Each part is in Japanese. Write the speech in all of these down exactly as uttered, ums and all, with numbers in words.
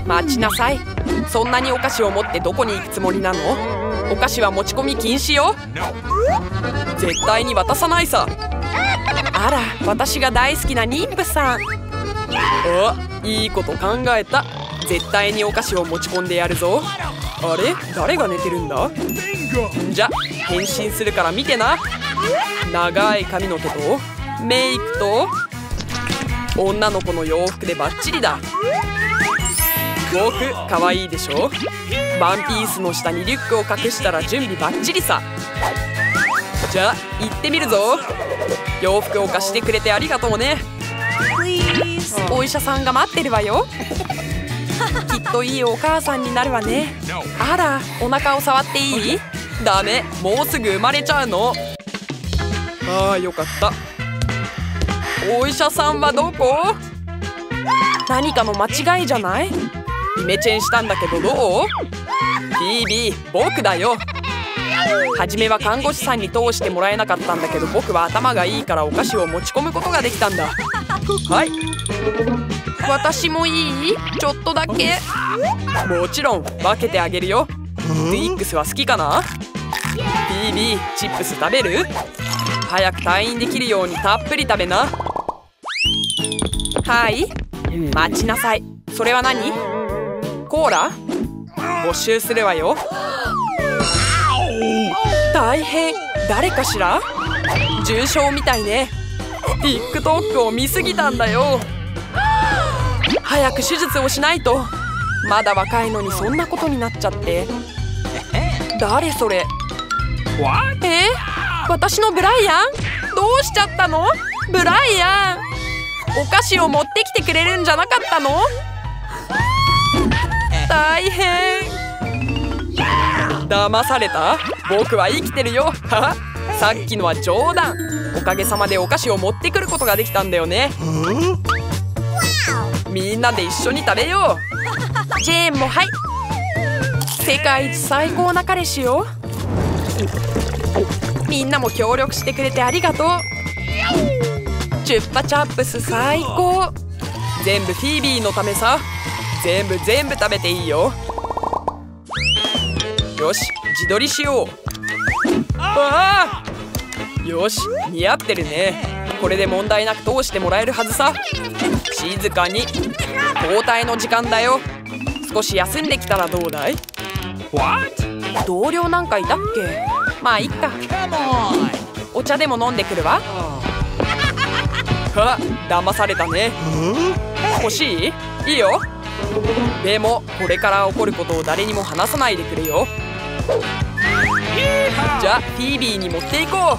待ちなさい。そんなにお菓子を持ってどこに行くつもりなの？お菓子は持ち込み禁止よ。絶対に渡さないさ。あら、私が大好きな妊婦さん。あ、いいこと考えた。絶対にお菓子を持ち込んでやるぞ。あれ、誰が寝てるんだ？じゃ、変身するから見てな。長い髪の毛とメイクと女の子の洋服でバッチリだ。僕、かわいいでしょ。ワンピースの下にリュックを隠したら準備バッチリさ。じゃあ行ってみるぞ。洋服を貸してくれてありがとうね。お医者さんが待ってるわよ。きっといいお母さんになるわね。あら、お腹を触っていい？ダメ、もうすぐ生まれちゃうの。ああ、よかった。お医者さんはどこ？何かの間違いじゃない？イメチェンしたんだけどどう？フィービー、僕だよ。初めは看護師さんに通してもらえなかったんだけど、僕は頭がいいからお菓子を持ち込むことができたんだ。はい。私もいい？ちょっとだけ。もちろん分けてあげるよ。ツイックスは好きかな？フィービー、チップス食べる？早く退院できるようにたっぷり食べな。はい。待ちなさい。それは何？コーラ？没収するわよ。大変。誰かしら？重傷みたいね。TikTok を見すぎたんだよ。早く手術をしないと。まだ若いのにそんなことになっちゃって。誰それ？え？私のブライアン？どうしちゃったの？ブライアン、お菓子を持ってきてくれるんじゃなかったの？大変。騙された？僕は生きてるよ。さっきのは冗談。おかげさまでお菓子を持ってくることができたんだよね。みんなで一緒に食べよう。ジェーンもはい。世界一最高な彼氏よ。みんなも協力してくれてありがとう。チュッパチャップス最高。全部フィービーのためさ。全部全部食べていいよ。よし、自撮りしよう。ああ、よし、似合ってるね。これで問題なく通してもらえるはずさ。静かに。交代の時間だよ。少し休んできたらどうだい？同僚なんかいたっけ？まあいっか。お茶でも飲んでくるわ。は、騙されたね。欲しい？いいよ。でもこれから起こることを誰にも話さないでくれよ。じゃあフィービーに持っていこ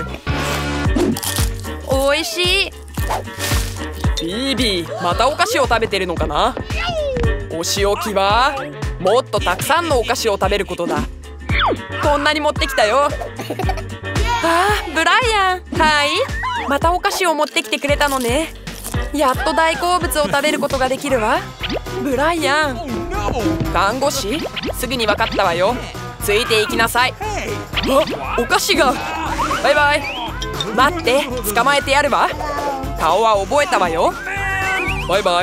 う。おいしい。フィービー、またお菓子を食べてるのかな？お仕置きはもっとたくさんのお菓子を食べることだ。こんなに持ってきたよ。ああ、ブライアン。はい、またお菓子を持ってきてくれたのね。やっと大好物を食べることができるわ。ブライアン。看護師？すぐに分かったわよ。ついていきなさい。あ、お菓子が。バイバイ。待って、捕まえてやるわ。顔は覚えたわよ。バイバイ。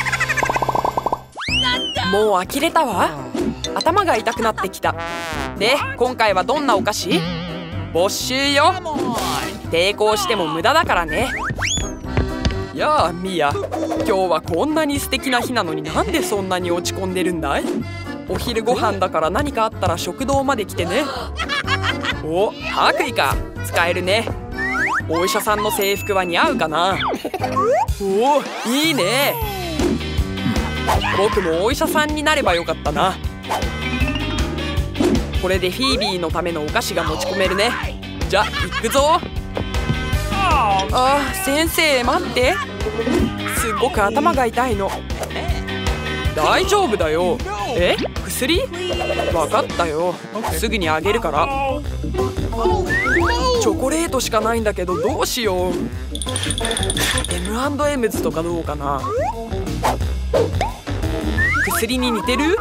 もう呆れたわ。頭が痛くなってきた。で、今回はどんなお菓子？没収よ。抵抗しても無駄だからね。やあ、ミア。今日はこんなに素敵な日なのになんでそんなに落ち込んでるんだい？お昼ご飯だから何かあったら食堂まで来てね。お、白衣か。使えるね。お医者さんの制服は似合うかな？おお、いいね。僕もお医者さんになればよかったな。これでフィービーのためのお菓子が持ち込めるね。じゃ、行くぞ。ああ、先生待って。すっごく頭が痛いの。大丈夫だよ。え、薬？分かったよ。すぐにあげるから。チョコレートしかないんだけどどうしよう。 エムアンドエムズ とかどうかな。薬に似てる？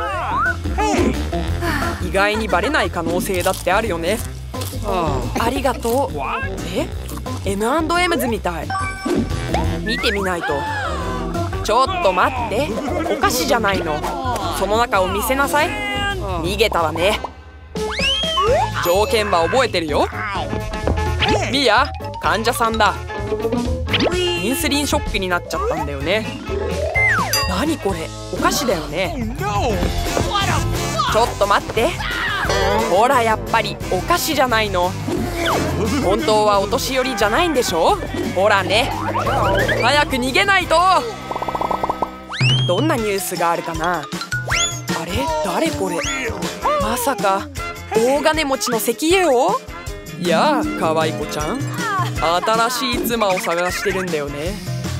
意外にバレない可能性だってあるよね。ありがとう。え？ エムアンドエムズ みたい。見てみないと。 ちょっと待って、お菓子じゃないの。その中を見せなさい。逃げたわね。条件は覚えてるよ。ミア、患者さんだ。インスリンショックになっちゃったんだよね。何これ、お菓子だよね。ちょっと待って、ほらやっぱりお菓子じゃないの。本当はお年寄りじゃないんでしょ。ほらね、早く逃げないと。どんなニュースがあるかな。あれ、誰これ。まさか大金持ちの石油王。いやあ、かわいこちゃん、新しい妻を探してるんだよね。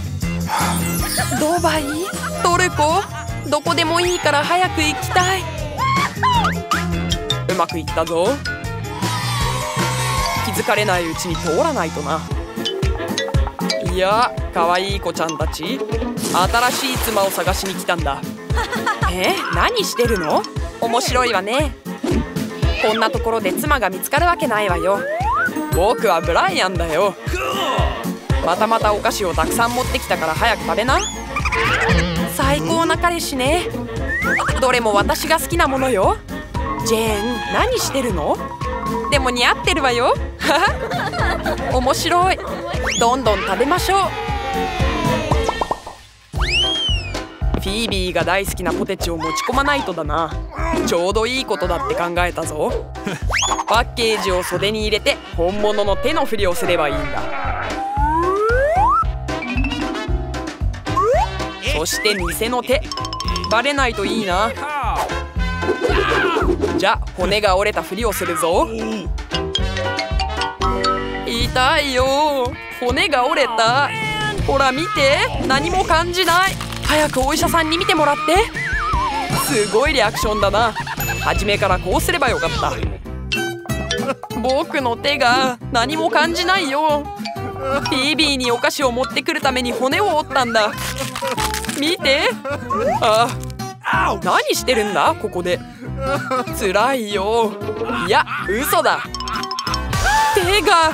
ドバイ、トルコ、どこでもいいから早く行きたい。うまくいったぞ。気づかれないうちに通らないとな。いや、かわいい子ちゃんたち、新しい妻を探しに来たんだ。え、何してるの？面白いわね。こんなところで妻が見つかるわけないわよ。僕はブライアンだよ。またまたお菓子をたくさん持ってきたから早く食べな。最高な彼氏ね。どれも私が好きなものよ。ジェーン、何してるの？でも似合ってるわよ。面白い。どんどん食べましょう。フィービーが大好きなポテチを持ち込まないとだな。ちょうどいいことだって考えたぞ。パッケージを袖に入れて本物の手のふりをすればいいんだ。そして偽の手、バレないといいな。じゃあ骨が折れたふりをするぞ。痛いよ、骨が折れた。ほら見て、何も感じない。早くお医者さんに見てもらって。すごいリアクションだな。初めからこうすればよかった。僕の手が何も感じないよ。フィービーにお菓子を持ってくるために骨を折ったんだ。見て。ああ、何してるんだここで。辛いよ。いや、嘘だ。手が。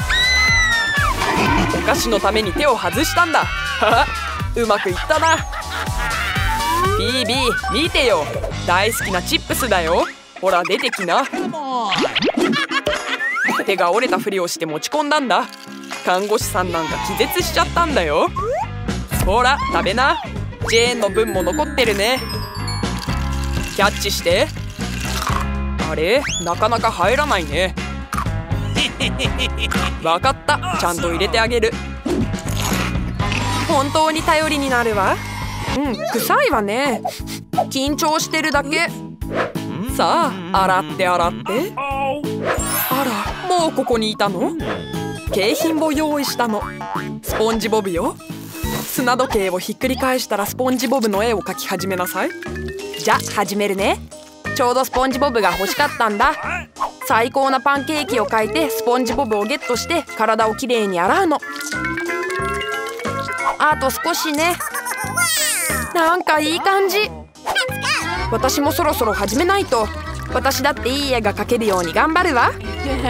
お菓子のために手を外したんだ。うまくいったな。フィービー、見てよ。大好きなチップスだよ。ほら出てきな。手が折れたふりをして持ち込んだんだ。看護師さんなんか気絶しちゃったんだよ。ほら食べな。ジェーンの分も残ってるね。キャッチして。あれ、なかなか入らないね。わかった、ちゃんと入れてあげる。本当に頼りになるわ。うん、臭いわね。緊張してるだけ。さあ、洗って洗って。あら、もうここにいたの？景品を用意したの。スポンジボブよ。砂時計をひっくり返したらスポンジボブの絵を描き始めなさい。じゃあ始めるね。ちょうどスポンジボブが欲しかったんだ。最高なパンケーキを描いてスポンジボブをゲットして体をきれいに洗うの。あと少しね。なんかいい感じ。私もそろそろ始めないと。私だっていい絵が描けるように頑張るわ。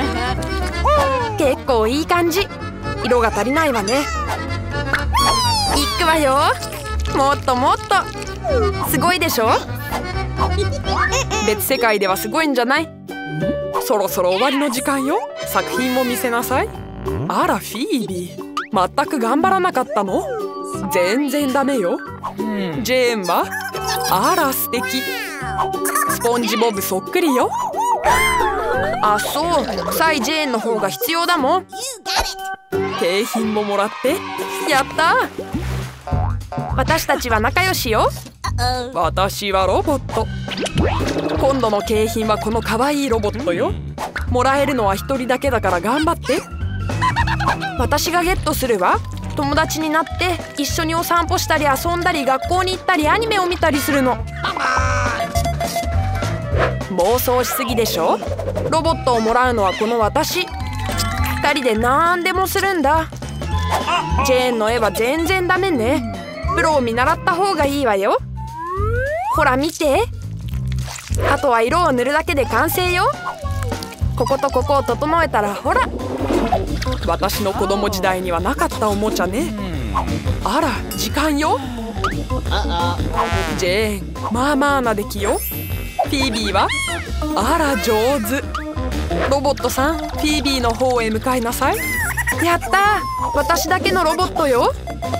結構いい感じ。色が足りないわね。いくわよ。もっともっと。すごいでしょ。別世界ではすごいんじゃない？そろそろ終わりの時間よ。作品も見せなさい。あらフィービー、全く頑張らなかったの？全然ダメよ。ジェーンは？あら素敵。スポンジボブそっくりよ。あ、そう、臭いジェーンの方が必要だもん。景品ももらって。やったー。私たちは仲良しよ。私はロボット。今度の景品はこの可愛いロボットよ。もらえるのは一人だけだから頑張って。私がゲットするわ。友達になって一緒にお散歩したり遊んだり学校に行ったりアニメを見たりするの。妄想しすぎでしょ。ロボットをもらうのはこの私。二人で何でもするんだ。ジェーンの絵は全然ダメね。プロを見習った方がいいわよ。ほら見て。あとは色を塗るだけで完成よ。こことここを整えたらほら。私の子供時代にはなかったおもちゃね。あら時間よ。 ジェーン、まあまあな出来よ。フィービーはあら上手。ロボットさん、フィービーの方へ向かいなさい。やったー、私だけのロボットよ。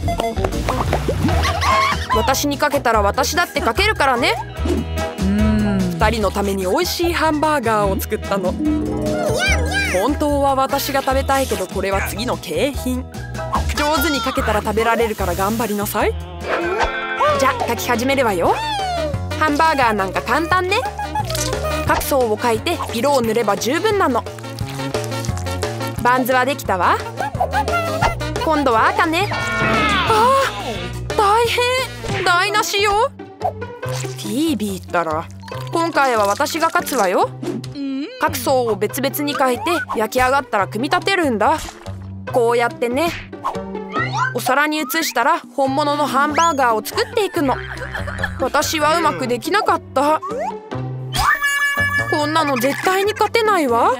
私にかけたら私だってかけるからね。うーん、ふたりのために美味しいハンバーガーを作ったの。本当は私が食べたいけど、これは次の景品。上手にかけたら食べられるから頑張りなさい。じゃあ書き始めるわよ。ハンバーガーなんか簡単ね。各層を描いて色を塗れば十分なの。バンズはできたわ。今度は赤ね。あー、大変、台無しよ。フィービーったら今回は私が勝つわよ。各層を別々に描いて焼き上がったら組み立てるんだ。こうやってね。お皿に移したら本物のハンバーガーを作っていくの。私はうまくできなかった。こんなの絶対に勝てないわ。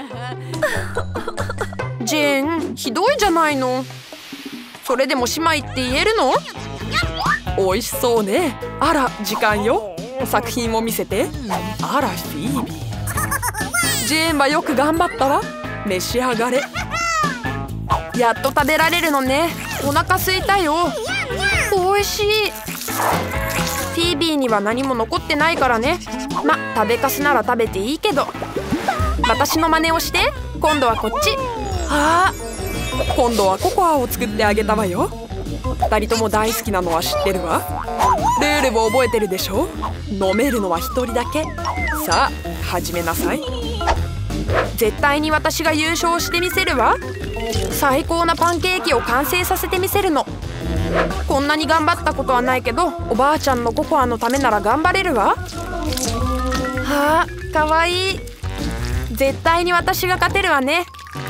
ジェーン、ひどいじゃないの。それでも姉妹って言えるの？美味しそうね。あら、時間よ。作品を見せて。あら、フィービー。ジェーンはよく頑張ったわ。召し上がれ。やっと食べられるのね。お腹すいたよ。美味しい。フィービーには何も残ってないからね。ま、食べかすなら食べていいけど。私の真似をして。今度はこっち。あー、今度はココアを作ってあげたわよ。ふたりとも大好きなのは知ってるわ。ルールを覚えてるでしょ。飲めるのはひとりだけ。さあ、始めなさい。絶対に私が優勝してみせるわ。最高なパンケーキを完成させてみせるの。こんなに頑張ったことはないけど、おばあちゃんのココアのためなら頑張れるわ。はあ、かわいい。絶対に私が勝てるわね。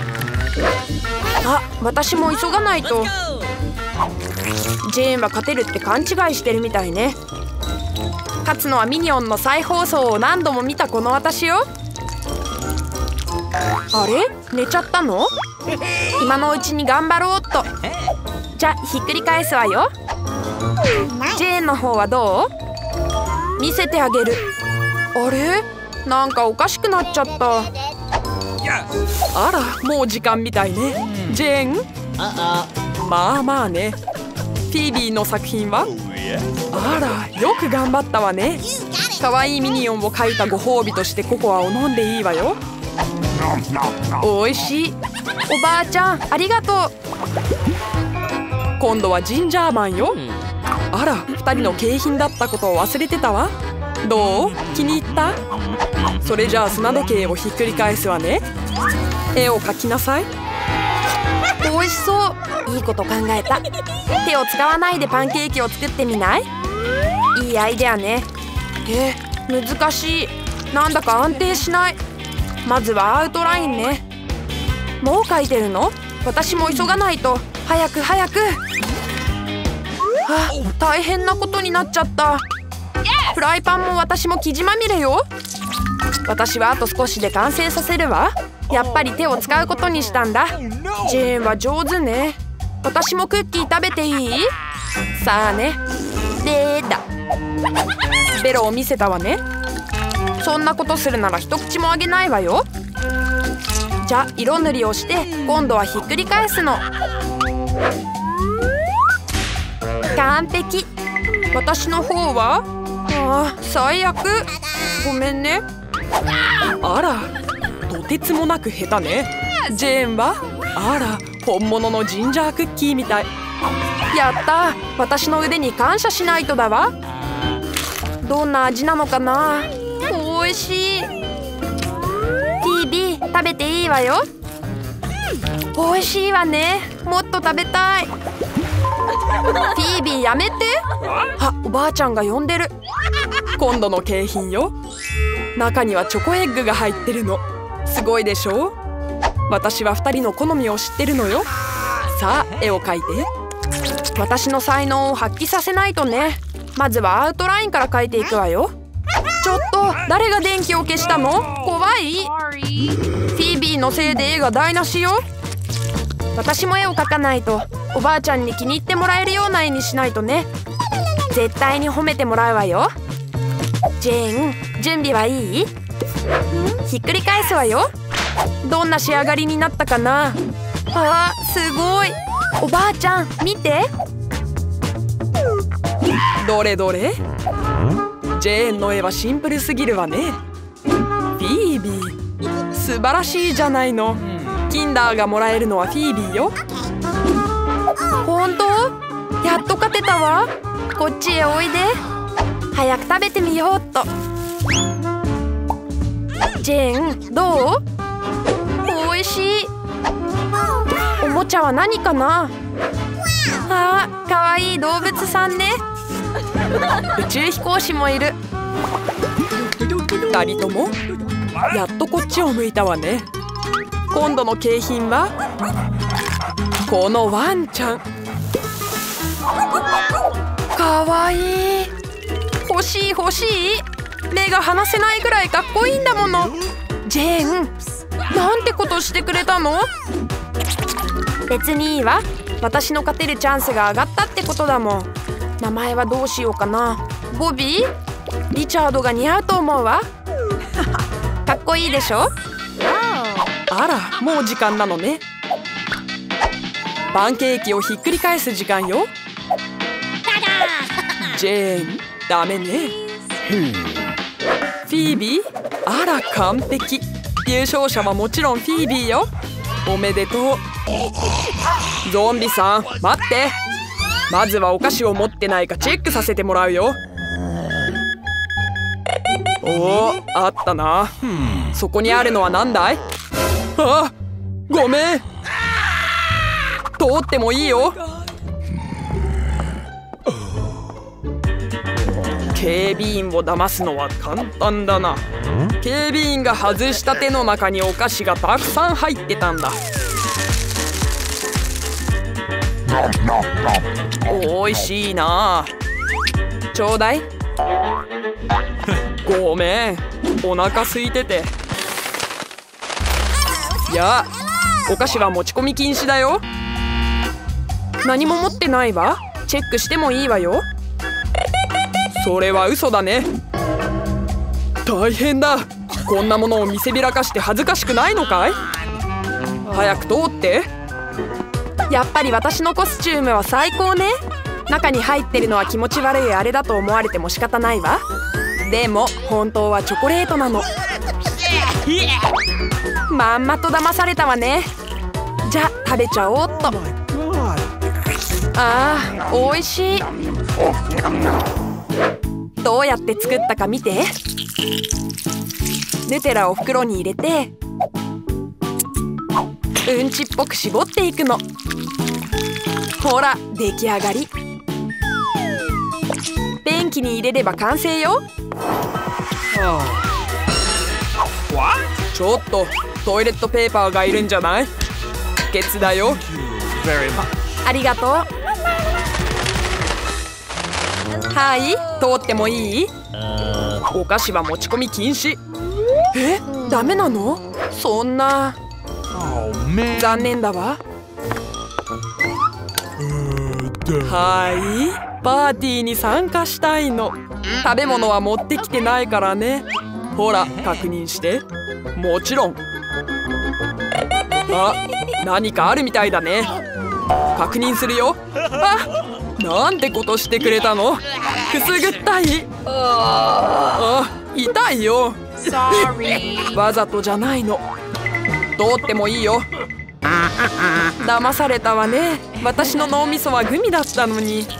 あ、私も急がないと。ジェーンは勝てるって勘違いしてるみたいね。勝つのはミニオンの再放送を何度も見たこの私よ。あれ、寝ちゃったの？今のうちに頑張ろうっと。じゃあひっくり返すわよ。ジェーンの方はどう？見せてあげる。あれ、なんかおかしくなっちゃった。あら、もう時間みたいね。ジェーン、まあまあね。フィービーの作品は？あら、よく頑張ったわね。かわいいミニオンを描いたご褒美としてココアを飲んでいいわよ。おいしい。おばあちゃん、ありがとう。今度はジンジャーマンよ。あら、ふたりの景品だったことを忘れてたわ。どう？気に入った？それじゃあ砂時計をひっくり返すわね。絵を描きなさい。おいしそう。いいこと考えた。手を使わないでパンケーキを作ってみない？いいアイデアね。え、難しい。なんだか安定しない。まずはアウトラインね。もう描いてるの？私も急がないと。早く早く。あ、大変なことになっちゃった。フライパンも私も生地まみれよ。私はあと少しで完成させるわ。やっぱり手を使うことにしたんだ。ジェーンは上手ね。私もクッキー食べていい？さあね。でーだ。ベロを見せたわね。そんなことするなら一口もあげないわよ。じゃあ色塗りをして今度はひっくり返すの。完璧。私の方は？ああ、最悪。ごめんね。あら、とてつもなく下手ね。ジェーンは？あら、本物のジンジャークッキーみたい。やった。私の腕に感謝しないとだわ。どんな味なのかな。おいしい。フィービー、食べていいわよ。おいしいわね。もっと食べたい。フィービー、やめて。あ、おばあちゃんが呼んでる。今度の景品よ。中にはチョコエッグが入ってるの。すごいでしょう。私はふたりの好みを知ってるのよ。さあ、絵を描いて。私の才能を発揮させないとね。まずはアウトラインから描いていくわよ。ちょっと、誰が電気を消したの？怖い？フィービーのせいで絵が台無しよ。私も絵を描かないと。おばあちゃんに気に入ってもらえるような絵にしないとね。 絶対に褒めてもらうわよ。ジェーン、準備はいい？ひっくり返すわよ。どんな仕上がりになったかな。あー、すごい。おばあちゃん見て。 どれどれ。ジェーンの絵はシンプルすぎるわね。フィービー、素晴らしいじゃないの。キンダーがもらえるのはフィービーよ。 本当？やっと勝てたわ。こっちへおいで。早く食べてみようっと。ジェーン、どう？おいしい。おもちゃは何かな。あー、かわいい動物さんね。宇宙飛行士もいる。 ふたりともやっとこっちを向いたわね。今度の景品はこのワンちゃん。 かわいい。欲しい欲しい。目が離せないぐらいかっこいいんだもの。ジェーン、なんてことしてくれたの？別にいいわ。私の勝てるチャンスが上がったってことだもん。名前はどうしようかな。ボビー？リチャードが似合うと思うわ。かっこいいでしょ？ あら、もう時間なのね。パンケーキをひっくり返す時間よ。ジェーン、ダメね。フィービー？あら、完璧。優勝者はもちろんフィービーよ。おめでとう。ゾンビさん、待って。まずはお菓子を持ってないかチェックさせてもらうよ。おー、あったな。そこにあるのは何だい？あ、ごめん。通ってもいいよ。警備員を騙すのは簡単だな。警備員が外した手の中にお菓子がたくさん入ってたんだ。おいしいな。ちょうだい。ごめん、お腹空いてて。いや、お菓子は持ち込み禁止だよ。何も持ってないわ。チェックしてもいいわよ。それは嘘だね。大変だ。こんなものを見せびらかして恥ずかしくないのかい？早く通って。 やっぱり私のコスチュームは最高ね。中に入ってるのは気持ち悪いあれだと思われても仕方ないわ。でも本当はチョコレートなの。まんまと騙されたわね。じゃあ食べちゃおうっと。あー、おいしい。どうやって作ったか見て。ヌテラを袋に入れてうんちっぽく絞っていくの。ほら、出来上がり。便器に入れれば完成よ。ちょっとトイレットペーパーがいるんじゃない？不潔だよ。ありがとう。はい、通ってもいい？お菓子は持ち込み禁止。え、ダメなの？そんな。残念だわ。はい、パーティーに参加したいの。食べ物は持ってきてないからね。ほら、確認して。もちろん。あ、何かあるみたいだね。確認するよ。あ、なんてことしてくれたの？くすぐったい。あ、痛いよ。わざとじゃないの。通ってもいいよ。騙されたわね。私の脳みそはグミだったのに。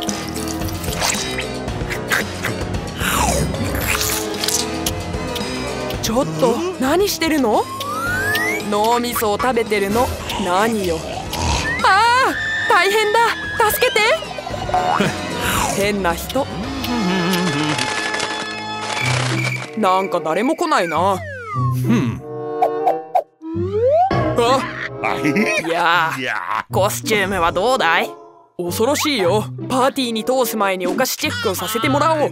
ちょっと何してるの？脳みそを食べてるの。何よ。ああ、大変だ。助けて。変な人。なんか誰も来ないな。あ、いやー、コスチュームはどうだい？恐ろしいよ。パーティーに通す前にお菓子チェックをさせてもらおう。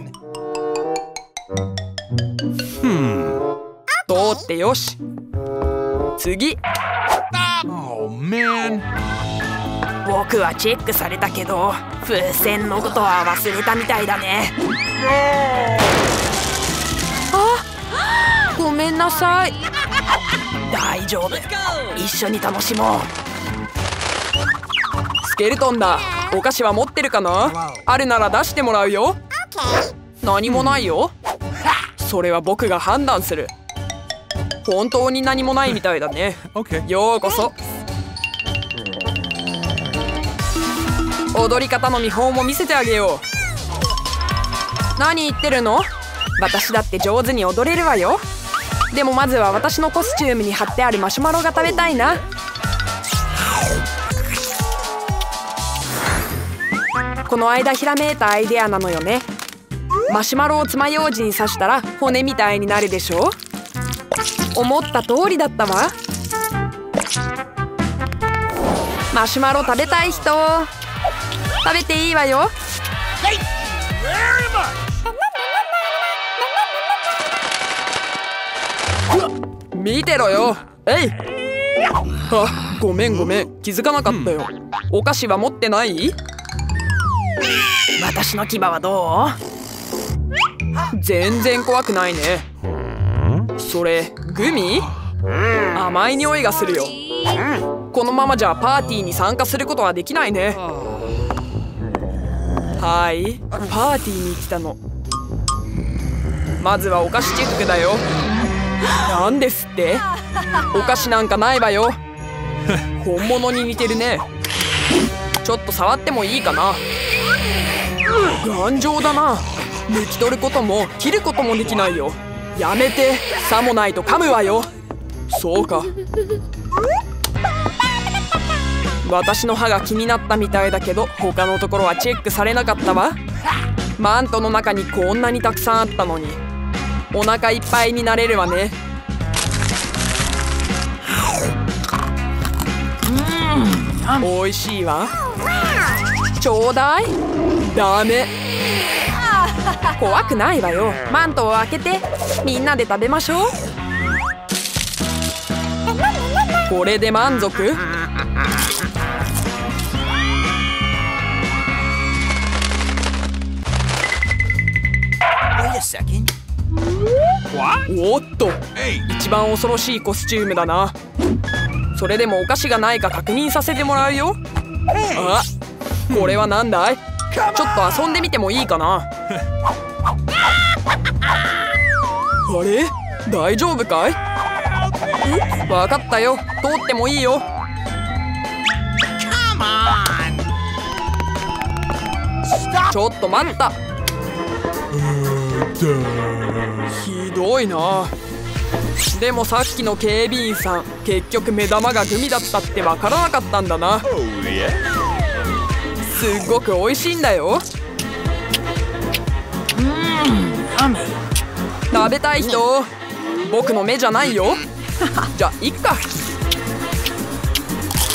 通ってよし。次。 僕はチェックされたけど風船のことは忘れたみたいだね。あ、ごめんなさい。大丈夫、一緒に楽しもう。 スケルトンだ。お菓子は持ってるかな？あるなら出してもらうよ。何もないよ。それは僕が判断する。本当に何もないみたいだね。ようこそ。踊り方の見本も見せてあげよう。何言ってるの？私だって上手に踊れるわよ。でもまずは私のコスチュームに貼ってあるマシュマロが食べたいな。この間ひらめいたアイデアなのよね。マシュマロを爪楊枝に刺したら骨みたいになるでしょ。思った通りだったわ。マシュマロ食べたい人、食べていいわよ。見てろよ。えい。あ、ごめんごめん、気づかなかったよ。お菓子は持ってない？ 私の牙はどう？全然怖くないね。それグミ？甘い匂いがするよ。このままじゃパーティーに参加することはできないね。はい、パーティーに来たの。まずはお菓子チェックだよ。なんですって？お菓子なんかないわよ。本物に似てるね。ちょっと触ってもいいかな？頑丈だな。抜き取ることも切ることもできないよ。やめて。さもないと噛むわよ。そうか。私の歯が気になったみたいだけど他のところはチェックされなかったわ。マントの中にこんなにたくさんあったのに。お腹いっぱいになれるわね。うん、おいしいわ。ちょうだい。ダメ。怖くないわよ。マントを開けてみんなで食べましょう。これで満足？おっと、一番恐ろしいコスチュームだな。それでもお菓子がないか確認させてもらうよ。あ、これはなんだい？ちょっと遊んでみてもいいかな？あれ？大丈夫かい？わかったよ。通ってもいいよ。ちょっと待った。ひどいな。でもさっきの警備員さん、結局目玉がグミだったってわからなかったんだな。すっごく美味しいんだよ。 うん、 食べたい人？僕の目じゃないよ。じゃあいっか。